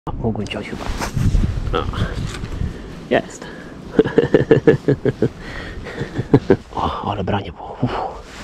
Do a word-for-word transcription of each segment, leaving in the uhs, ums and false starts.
Mogłem ciąć chyba. No. Jest. O, ale branie było. Uf.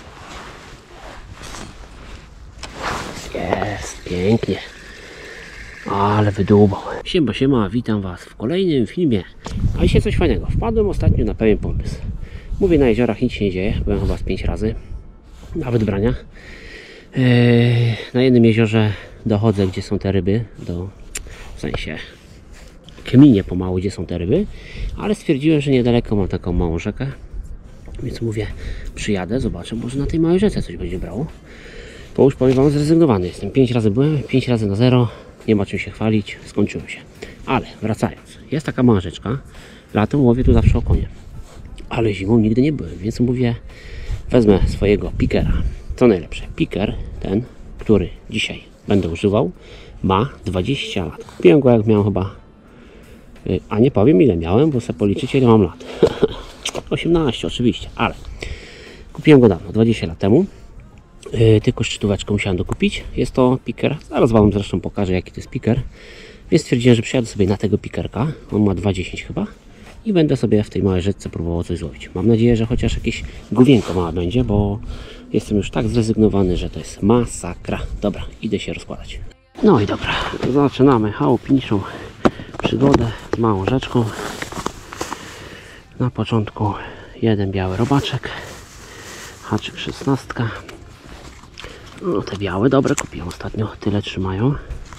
Jest, pięknie. Ale wydłubał. Siema, siema, witam Was w kolejnym filmie. A dzisiaj coś fajnego. Wpadłem ostatnio na pewien pomysł. Mówię, na jeziorach nic się nie dzieje. Byłem chyba z pięć razy. Nawet brania. Eee, na jednym jeziorze dochodzę, gdzie są te ryby. Do, w sensie kminie pomału, gdzie są te ryby. Ale stwierdziłem, że niedaleko mam taką małą rzekę. Więc mówię, przyjadę, zobaczę, może na tej małej rzece coś będzie brało. Bo już powiem Wam, zrezygnowany jestem. pięć razy byłem, pięć razy na zero. Nie ma czym się chwalić, skończyło się. Ale wracając, jest taka mała rzeczka. Latem łowię tu zawsze okonie. Ale zimą nigdy nie byłem, więc mówię, wezmę swojego pikera. Co najlepsze, piker, ten, który dzisiaj będę używał, ma dwadzieścia lat. Kupiłem go jak miałem chyba, a nie powiem ile miałem, bo sobie policzycie ile mam lat. osiemnaście oczywiście, ale kupiłem go dawno, dwadzieścia lat temu. Yy, tylko szczytóweczkę musiałem dokupić. Jest to piker, zaraz Wam zresztą pokażę jaki to jest piker. Więc stwierdziłem, że przyjadę sobie na tego pikerka. On ma dwa dziesięć chyba. I będę sobie w tej małej rzeczce próbował coś złowić. Mam nadzieję, że chociaż jakieś główienko małe będzie, bo jestem już tak zrezygnowany, że to jest masakra. Dobra, idę się rozkładać. No i dobra, zaczynamy chałupniczą przygodę z małą rzeczką. Na początku jeden biały robaczek. Haczyk szesnastka. No te białe, dobre kupiłem ostatnio, tyle trzymają.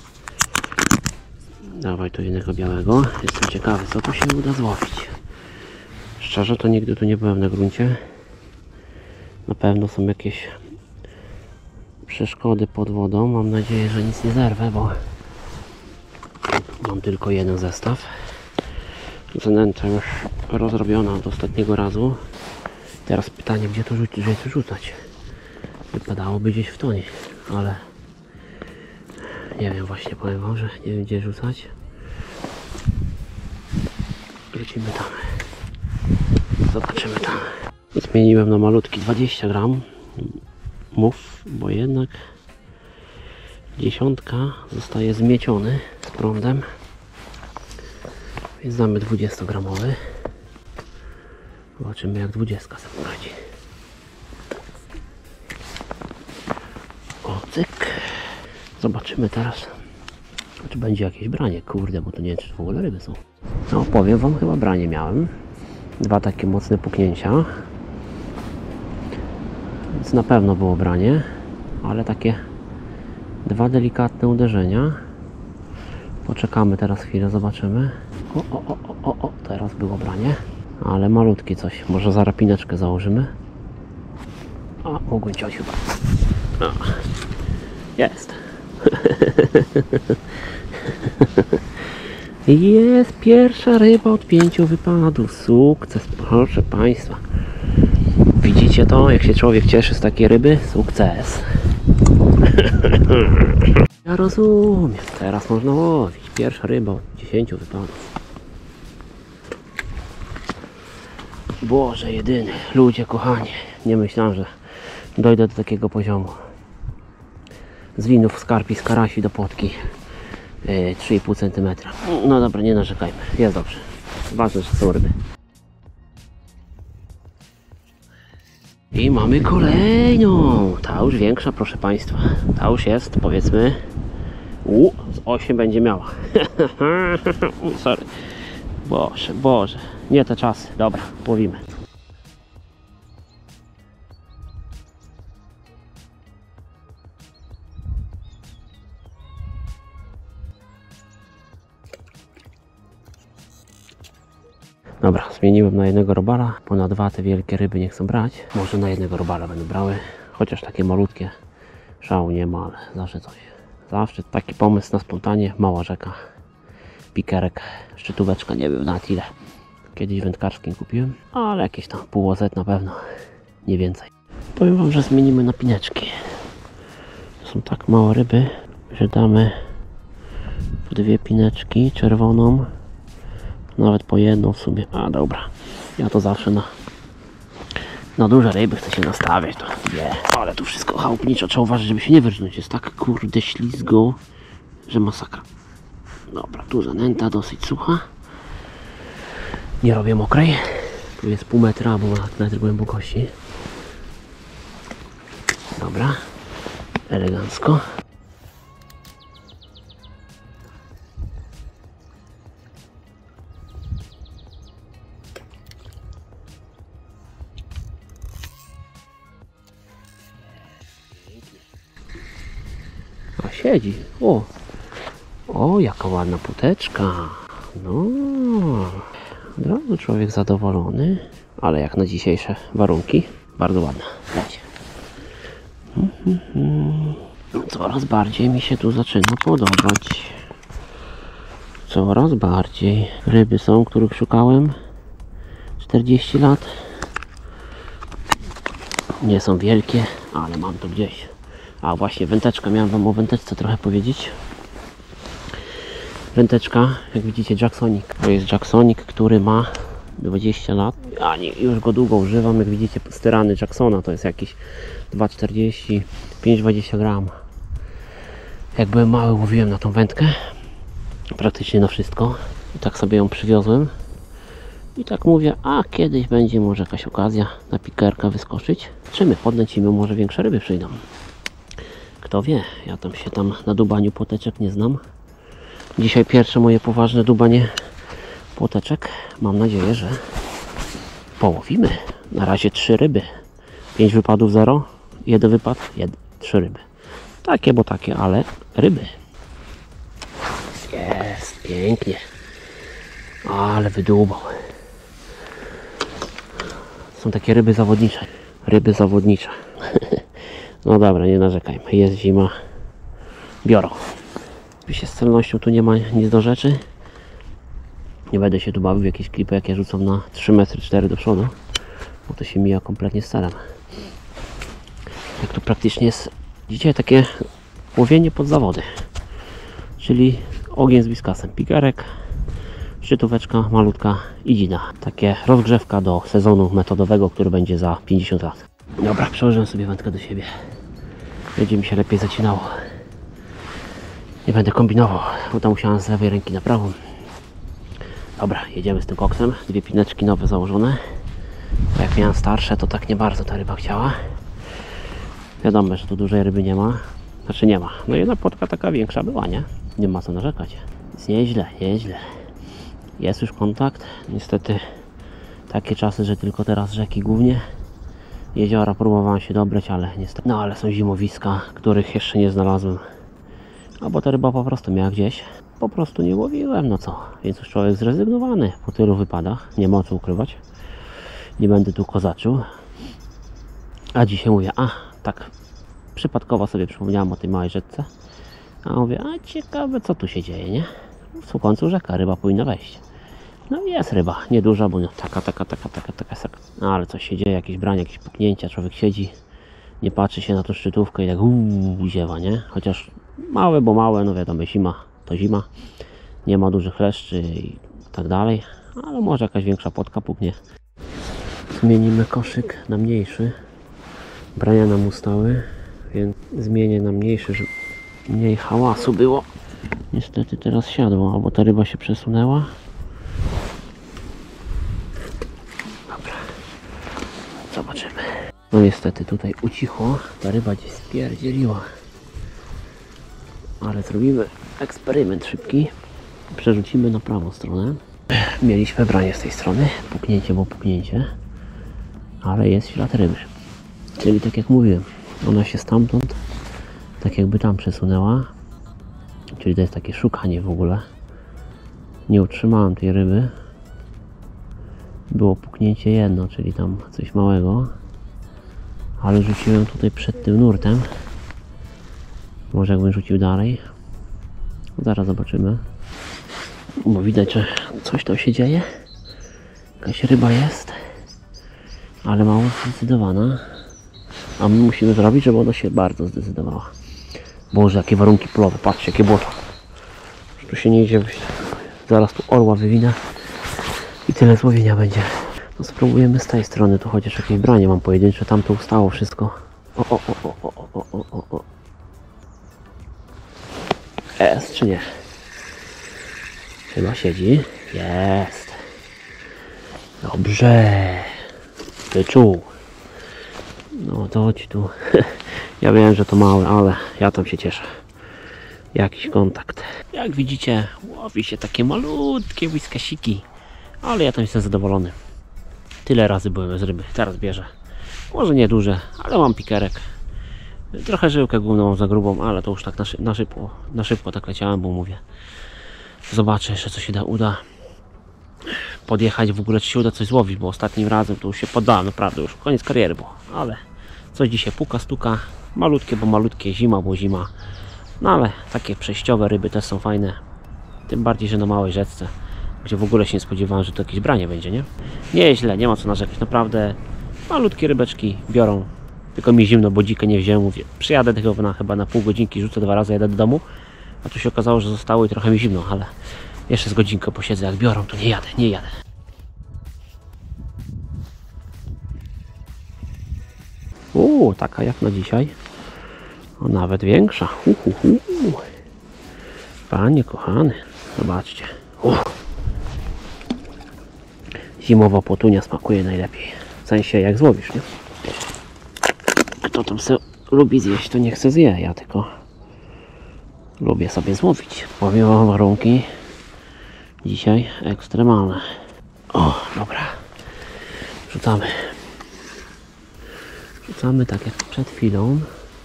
Dawaj tu jednego białego. Jestem ciekawy, co tu się uda złowić. Szczerze to nigdy tu nie byłem na gruncie. Na pewno są jakieś przeszkody pod wodą. Mam nadzieję, że nic nie zerwę, bo mam tylko jeden zestaw. Zanęta już rozrobiona od ostatniego razu. Teraz pytanie, gdzie to, rzuci, gdzie to rzucać? Wypadałoby gdzieś w tonie, ale nie wiem, właśnie powiem Wam, że nie wiem gdzie rzucać. Rzucimy tam. Zobaczymy tam. Zmieniłem na malutki dwadzieścia gram. Mów, bo jednak dziesiątka zostaje zmieciony z prądem. Więc damy dwudziestogramowy. Zobaczymy jak dwudziestka sobie poradzi. O, cyk. Zobaczymy teraz, czy będzie jakieś branie. Kurde, bo to nie wiem, czy w ogóle ryby są. No, powiem Wam, chyba branie miałem. Dwa takie mocne puknięcia. Więc na pewno było branie. Ale takie dwa delikatne uderzenia. Poczekamy teraz chwilę, zobaczymy. O, o, o, o, o, teraz było branie. Ale malutkie coś. Może zarapineczkę założymy. A, mogłem ciąć chyba. O. Jest. Jest pierwsza ryba od pięciu wypadów. Sukces, proszę Państwa. Widzicie to? Jak się człowiek cieszy z takiej ryby? Sukces. Ja rozumiem. Teraz można łowić. Pierwsza ryba od dziesięciu wypadów. Boże jedyny. Ludzie kochani. Nie myślałem, że dojdę do takiego poziomu. Z linów, z karpi, z karasi do płotki yy, trzy i pół centymetra. No dobra, nie narzekajmy, jest dobrze. Ważne, że są ryby. I mamy kolejną. Ta już większa, proszę Państwa. Ta już jest, powiedzmy, u, z osiem będzie miała. Sorry. Boże, Boże, nie te czasy. Dobra, łowimy. Dobra, zmieniłem na jednego robala, bo na dwa te wielkie ryby nie chcą brać. Może na jednego robala będą brały, chociaż takie malutkie szału nie ma, ale zawsze coś. Zawsze taki pomysł na spontanie, mała rzeka, pikerek, szczytóweczka, nie wiem na tyle. Kiedyś wędkarskim kupiłem, ale jakieś tam pół łozet na pewno, nie więcej. Powiem Wam, że zmienimy na pineczki. To są tak małe ryby, że damy dwie pineczki, czerwoną. Nawet po jedną w sumie. A dobra. Ja to zawsze na na duże ryby chcę się nastawiać. To nie. Ale tu wszystko chałupniczo. Trzeba uważać, żeby się nie wyrżnąć. Jest tak kurde ślizgo, że masakra. Dobra, tu zanęta dosyć sucha. Nie robię mokrej. Tu jest pół metra albo metr głębokości. Dobra, elegancko. A siedzi. O, o, jaka ładna płoteczka. No, od razu człowiek zadowolony, ale jak na dzisiejsze warunki, bardzo ładna. Wiecie. Coraz bardziej mi się tu zaczyna podobać. Coraz bardziej. Ryby są, których szukałem czterdzieści lat. Nie są wielkie, ale mam to gdzieś. A właśnie wędeczka, miałem wam o wędeczce trochę powiedzieć. Wędeczka, jak widzicie, Jacksonic. To jest Jacksonic, który ma dwadzieścia lat. A nie, już go długo używam. Jak widzicie, sterany Jacksona to jest jakieś dwa czterdzieści, pięć dwadzieścia gram. Jak byłem mały, łowiłem na tą wędkę praktycznie na wszystko. I tak sobie ją przywiozłem. I tak mówię, a kiedyś będzie może jakaś okazja na pikerka wyskoczyć. Czy my podlecimy, może większe ryby przyjdą. Kto wie, ja tam się tam na dubaniu płoteczek nie znam. Dzisiaj pierwsze moje poważne dubanie płoteczek. Mam nadzieję, że połowimy. Na razie trzy ryby. Pięć wypadów, zero. Jeden wypad, jed, trzy ryby. Takie, bo takie, ale ryby. Jest, pięknie. Ale wydłubał. Są takie ryby zawodnicze. Ryby zawodnicze. No dobra, nie narzekajmy. Jest zima. Biorą. Oczywiście z celnością tu nie ma nic do rzeczy. Nie będę się tu bawił w jakieś klipy, jak ja rzucam na trzy metry cztery do przodu. Bo to się mija kompletnie z celem. Jak tu praktycznie jest, widzicie, takie łowienie pod zawody. Czyli ogień z wiskasem. Pikerek, szczytóweczka malutka i dzida. Takie rozgrzewka do sezonu metodowego, który będzie za pięćdziesiąt lat. Dobra, przełożyłem sobie wędkę do siebie. Będzie mi się lepiej zacinało. Nie będę kombinował, bo tam musiałem z lewej ręki na prawą. Dobra, jedziemy z tym koksem. Dwie pineczki nowe założone. Bo jak miałem starsze, to tak nie bardzo ta ryba chciała. Wiadomo, że tu dużej ryby nie ma. Znaczy nie ma. No jedna płotka taka większa była, nie? Nie ma co narzekać. Jest nieźle, nieźle. Jest już kontakt. Niestety takie czasy, że tylko teraz rzeki głównie. Jeziora próbowałem się dobrać, ale niestety. No ale są zimowiska, których jeszcze nie znalazłem. Albo ta ryba po prostu miała gdzieś. Po prostu nie łowiłem, no co. Więc już człowiek zrezygnowany po tylu wypadach. Nie ma co ukrywać. Nie będę tu kozaczył. A dzisiaj mówię, a tak przypadkowo sobie przypomniałem o tej małej rzece. A mówię, a ciekawe co tu się dzieje, nie? W końcu rzeka, ryba powinna wejść. No i jest ryba, nieduża, bo no, taka, taka, taka, taka, taka, taka. No ale coś się dzieje, jakieś branie, jakieś puknięcia, człowiek siedzi, nie patrzy się na tą szczytówkę i tak uuu, ziewa, nie? Chociaż małe, bo małe, no wiadomo, zima to zima. Nie ma dużych leszczy i tak dalej. Ale może jakaś większa płotka puknie. Zmienimy koszyk na mniejszy. Brania nam ustały, więc zmienię na mniejszy, żeby mniej hałasu było. Niestety teraz siadło, albo ta ryba się przesunęła. Dobra, zobaczymy. No niestety tutaj ucichło, ta ryba gdzieś spierdzieliła. Ale zrobimy eksperyment szybki. Przerzucimy na prawą stronę. Mieliśmy branie z tej strony, puknięcie, bo puknięcie. Ale jest ślad ryby. Czyli tak jak mówiłem, ona się stamtąd tak jakby tam przesunęła. Czyli to jest takie szukanie w ogóle. Nie utrzymałem tej ryby. Było puknięcie jedno, czyli tam coś małego. Ale rzuciłem tutaj przed tym nurtem. Może jakbym rzucił dalej. Zaraz zobaczymy. Bo widać, że coś tam się dzieje. Jakaś ryba jest. Ale mało zdecydowana. A my musimy zrobić, żeby ona się bardzo zdecydowała. Boże, jakie warunki polowe. Patrzcie, jakie błoto. Tu się nie idzie. Zaraz tu orła wywinę. I tyle złowienia będzie. No spróbujemy z tej strony. Tu chociaż jakieś branie mam pojedyncze. Tam to ustało wszystko. O, o, o, o, o, o, o, o. Jest czy nie? Chyba siedzi. Jest. Dobrze. Wyczuł. No to chodź tu. Ja wiem, że to małe, ale ja tam się cieszę. Jakiś kontakt. Jak widzicie, łowi się takie malutkie whiskasiki. Ale ja tam jestem zadowolony. Tyle razy byłem bez ryby. Teraz bierze. Może nie duże, ale mam pikerek. Trochę żyłkę główną za grubą, ale to już tak na, szy na szybko. Na szybko tak leciałem, bo mówię. Zobaczę jeszcze, co się da, uda podjechać, w ogóle czy się uda coś złowić, bo ostatnim razem to już się poddałem, naprawdę już koniec kariery było, ale coś dzisiaj puka, stuka, malutkie, bo malutkie, zima, bo zima, no ale takie przejściowe ryby też są fajne, tym bardziej, że na małej rzece, gdzie w ogóle się nie spodziewałem, że to jakieś branie będzie, nie? Nieźle, nie ma co narzekać, naprawdę malutkie rybeczki biorą, tylko mi zimno, bo dzikę nie wziąłem, mówię, przyjadę tylko na, chyba na pół godzinki, rzucę dwa razy, jadę do domu, a tu się okazało, że zostało i trochę mi zimno, ale jeszcze z godzinkę posiedzę, jak biorą, to nie jadę, nie jadę. Uuu, taka jak na dzisiaj. O, nawet większa. Uh, uh, uh. Panie kochany, zobaczcie. Uh. Zimowa potunia smakuje najlepiej. W sensie jak złowisz, nie? Kto tam se lubi zjeść, to nie chce zje. Ja tylko lubię sobie złowić. Powiem wam, warunki dzisiaj ekstremalne. O, dobra. Rzucamy. Rzucamy tak jak przed chwilą.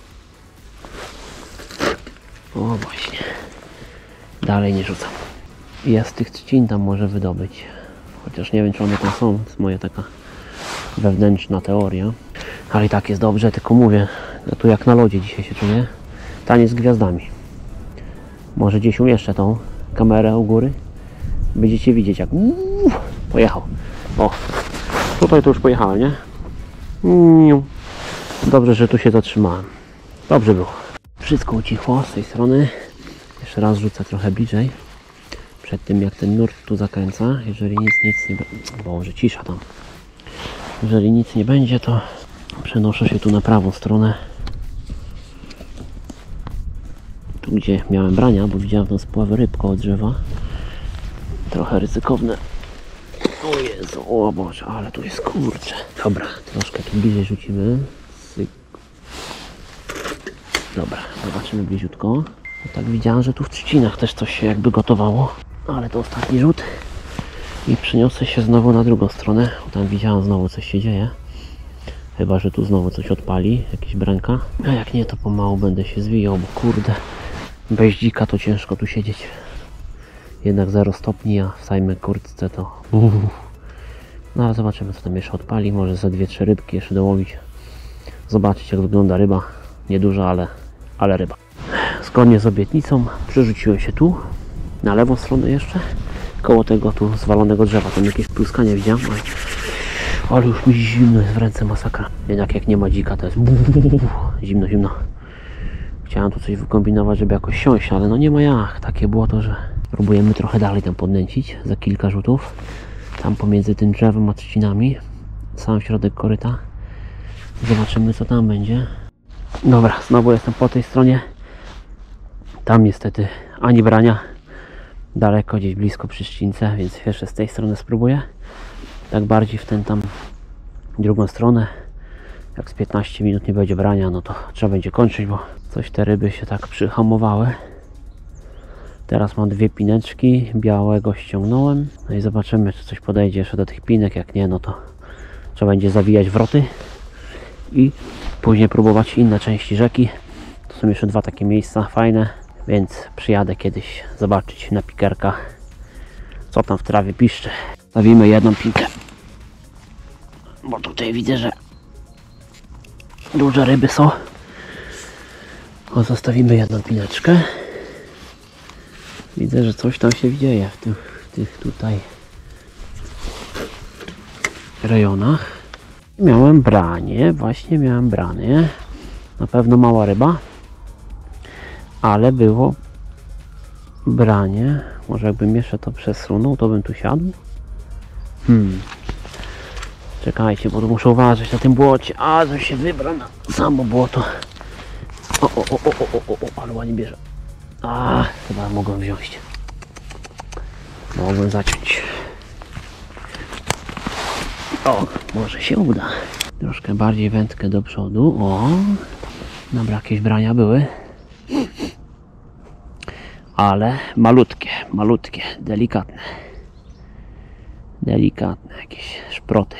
O, właśnie. Dalej nie rzucam. Ja z tych trzcin tam może wydobyć. Chociaż nie wiem, czy one tam są. To jest moja taka wewnętrzna teoria. Ale i tak jest dobrze, tylko mówię. Ja tu jak na lodzie dzisiaj się czuję. Taniec z gwiazdami. Może gdzieś umieszczę tą kamerę u góry. Będziecie widzieć, jak uuu, pojechał. O, tutaj to już pojechałem, nie? Dobrze, że tu się zatrzymałem. Dobrze było. Wszystko ucichło z tej strony. Jeszcze raz rzucę trochę bliżej. Przed tym, jak ten nurt tu zakręca. Jeżeli nic, nic nie będzie... Boże, cisza tam. Jeżeli nic nie będzie, to przenoszę się tu na prawą stronę. Tu, gdzie miałem brania, bo widziałem tam spławy ryb koło drzewa. Trochę ryzykowne. O Jezu, o Boże, ale tu jest kurcze. Dobra, troszkę tu bliżej rzucimy. Syk. Dobra, zobaczymy bliziutko. No tak widziałem, że tu w trzcinach też coś się jakby gotowało. Ale to ostatni rzut. I przeniosę się znowu na drugą stronę. Tam widziałem, znowu coś się dzieje. Chyba, że tu znowu coś odpali, jakieś branka. A jak nie, to pomału będę się zwijał, bo kurde, bez dzika to ciężko tu siedzieć. Jednak zero stopni, a w samej kurtce to... Uff. No ale zobaczymy, co tam jeszcze odpali. Może za dwie trzy rybki jeszcze dołowić. Zobaczyć, jak wygląda ryba. Nieduża, ale, ale ryba. Zgodnie z obietnicą przerzuciłem się tu, na lewą stronę jeszcze, koło tego tu zwalonego drzewa. Tam jakieś pluskanie widziałem, ale, ale już mi zimno jest w ręce, masakra. Jednak jak nie ma dzika, to jest zimno, zimno. Chciałem tu coś wykombinować, żeby jakoś siąść, ale no nie ma jak. Takie było to, że próbujemy trochę dalej tam podnęcić za kilka rzutów. Tam pomiędzy tym drzewem a trzcinami, sam środek koryta. Zobaczymy, co tam będzie. Dobra, znowu jestem po tej stronie. Tam niestety ani brania. Daleko, gdzieś blisko przy trzcince, więc jeszcze z tej strony spróbuję. Tak bardziej w ten tam drugą stronę. Jak z piętnaście minut nie będzie brania, no to trzeba będzie kończyć, bo coś te ryby się tak przyhamowały. Teraz mam dwie pineczki, białego ściągnąłem. No i zobaczymy, czy coś podejdzie jeszcze do tych pinek. Jak nie, no to trzeba będzie zawijać wroty i później próbować inne części rzeki. To są jeszcze dwa takie miejsca fajne, więc przyjadę kiedyś zobaczyć na pikerkach, co tam w trawie piszczy. Stawimy jedną pinkę, bo tutaj widzę, że duże ryby są. O, zostawimy jedną pineczkę. Widzę, że coś tam się dzieje w tych, w tych tutaj rejonach. Miałem branie, właśnie miałem branie. Na pewno mała ryba, ale było branie. Może jakbym jeszcze to przesunął, to bym tu siadł. Hmm. Czekajcie, bo tu muszę uważać na tym błocie. A, że się wybra na samo błoto. O, o, o, o, o, o, o, ale ładnie bierze. A, chyba mogłem wziąć. Mogłem zaciąć. O, może się uda. Troszkę bardziej wędkę do przodu. O, dobra, jakieś brania były. Ale malutkie, malutkie, delikatne. Delikatne jakieś szproty.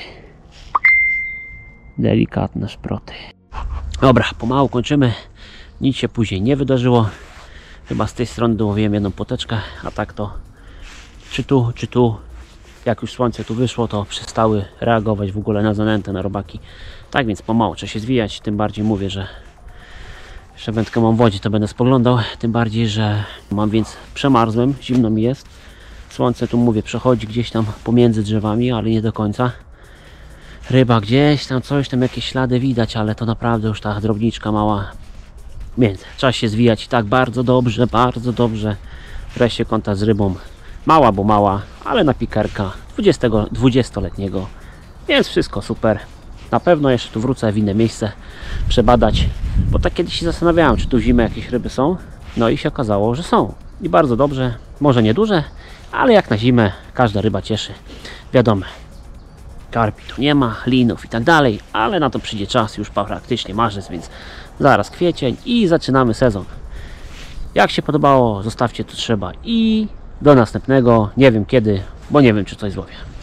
Delikatne szproty. Dobra, pomału kończymy. Nic się później nie wydarzyło. Chyba z tej strony dołowiłem jedną poteczkę, a tak to czy tu, czy tu. Jak już słońce tu wyszło, to przestały reagować w ogóle na zanętę, na robaki. Tak więc pomału trzeba się zwijać. Tym bardziej mówię, że jeszcze wędkę mam w wodzie, to będę spoglądał. Tym bardziej, że mam, więc przemarzłem, zimno mi jest. Słońce tu, mówię, przechodzi gdzieś tam pomiędzy drzewami, ale nie do końca. Ryba gdzieś tam, coś tam, jakieś ślady widać, ale to naprawdę już ta drobniczka mała. Więc trzeba się zwijać i tak bardzo dobrze, bardzo dobrze. Wreszcie kontakt z rybą. Mała, bo mała, ale na pikerka dwudziestoletniego. Więc wszystko super. Na pewno jeszcze tu wrócę w inne miejsce przebadać, bo tak kiedyś się zastanawiałem, czy tu w zimę jakieś ryby są. No i się okazało, że są. I bardzo dobrze. Może nie duże, ale jak na zimę każda ryba cieszy. Wiadomo, karpi tu nie ma, linów i tak dalej, ale na to przyjdzie czas, już praktycznie marzec, więc zaraz kwiecień i zaczynamy sezon. Jak się podobało, zostawcie tu trzeba i do następnego. Nie wiem kiedy, bo nie wiem, czy coś złowię.